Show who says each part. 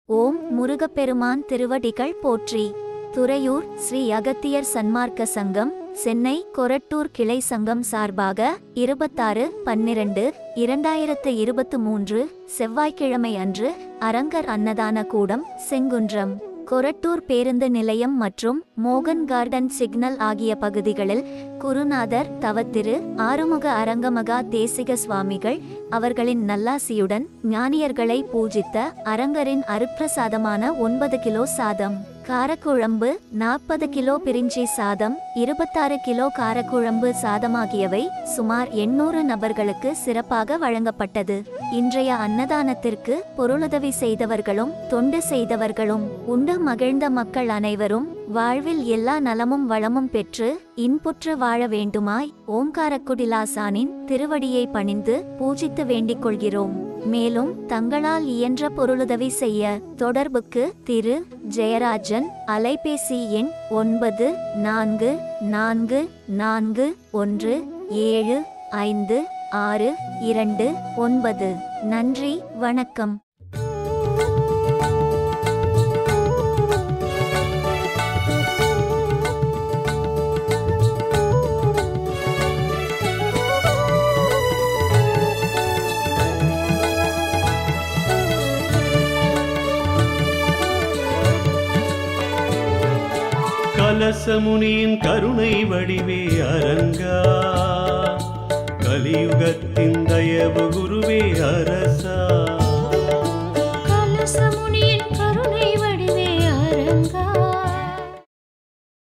Speaker 1: ஓம் முருகப்பெருமான் திருவடிகள் போற்றி. துறையூர் ஸ்ரீ அகத்தியர் சன்மார்க்க சங்கம், சென்னை கொரட்டூர் கிளை சங்கம் சார்பாக 26/12/2023 செவ்வாய்க்கிழமை அன்று அரங்கர் அன்னதான கூடம், செங்குன்றம், கொரட்டூர் பேருந்து நிலையம் மற்றும் மோகன் கார்டன் சிக்னல் ஆகிய பகுதிகளில் குருநாதர் தவத்திரு ஆறுமுக அரங்கமகா தேசிக சுவாமிகள் அவர்களின் நல்லாசியுடன் ஞானியர்களை பூஜித்த அரங்கரின் அருப்பிரசாதமான 9 கிலோ சாதம், காரக்குழம்பு, 40 கிலோ பிரிஞ்சி சாதம், 26 கிலோ காரக்குழம்பு சாதமாகியவை சுமார் 800 நபர்களுக்கு சிறப்பாக வழங்கப்பட்டது. இன்றைய அன்னதானத்திற்கு பொருளுதவி செய்தவர்களும் தொண்டு செய்தவர்களும் உண்டு மகிழ்ந்த மக்கள் அனைவரும் வாழ்வில் எல்லா நலமும் வளமும் பெற்று இன்புற்று வாழ வேண்டுமாய் ஓம்காரக்குடிலாசானின் திருவடியை பணிந்து பூஜித்து வேண்டிக் கொள்கிறோம். மேலும் தங்களால் இயன்ற பொருளுதவி செய்ய தொடர்புக்கு திரு ஜெயராஜன், அலைபேசி எண் 9444175629. நன்றி, வணக்கம்.
Speaker 2: கலசமுனியின் கருணை வடிவே அரங்கா, கலியுகத்தின் தயவு குருவே அரசா.